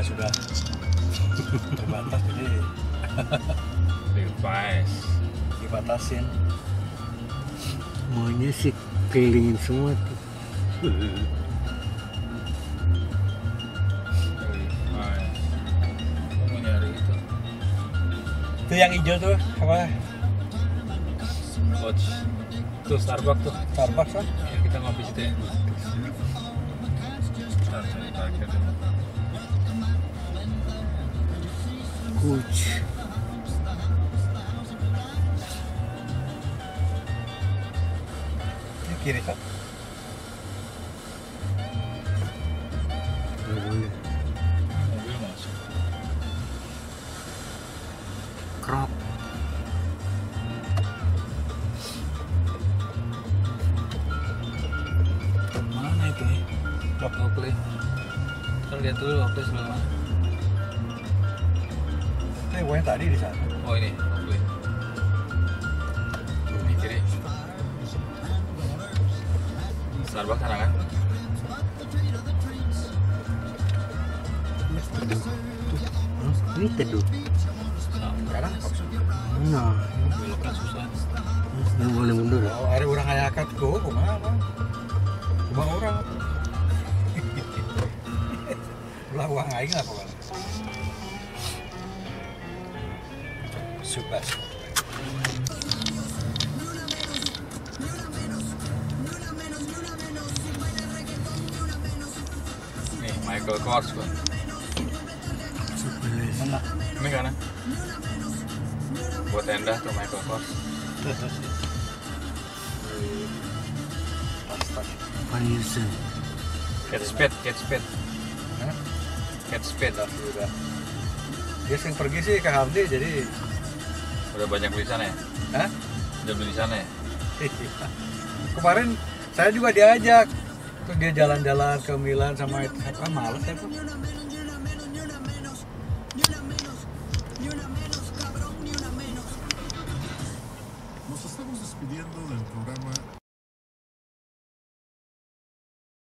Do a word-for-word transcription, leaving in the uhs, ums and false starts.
sudah terbatas jadi device dibatasin. Maunya sih kelilingin semua tuh. device. Gua mau nyari itu Itu yang hijau tuh apa? watch tuh Starbucks tuh Starbucks kan? yang kita ngopi situ ya. Ntar cari parkir dulu. Coach. Ini kiri kan? Nggak boleh. Mobil masuk. Crop. Mana itu ya? Oakley. Kita lihat dulu Oakley sebelah mana. Ini yang tadi di sana. Oh ini Oakley. Ini kiri. Starbucks sana kan? Teduh. Hah? Ini teduh. Nah, Sekarang Nah, beloknya susah. yang boleh mundur. oh, ada orang ngayakat tuh, kumaha apa? Kumaha orang. Ulah uang aing lah pokoknya. Super. Nih Michael Kors kok. Mana? Ini kan? ya? Buat tenda tuh Michael Kors. Tas-tas. Panisan. Kate Spade, Kate Spade, Hah? Kate Spade. Tas juga. Dia yang pergi sih ke Hamdi jadi Udah banyak beli sana ya? Hah? Udah beli sana ya? Iya. Kemarin saya juga diajak. Terus dia jalan-jalan ke Milan sama itu apa males ya tuh.